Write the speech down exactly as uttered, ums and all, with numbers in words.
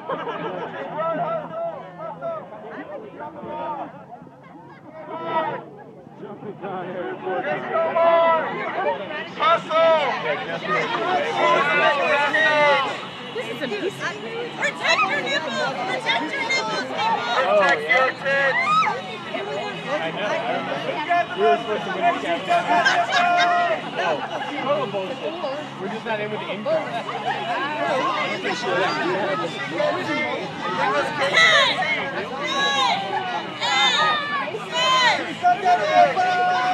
Jumping down here. Hustle! This is a piece of... Protect your nipples! Protect your nipples, people! Protect your tits! I know, I remember. We were supposed to win the camera. Oh, total bullshit. We're just not in with the income. Hey! Hey! Hey!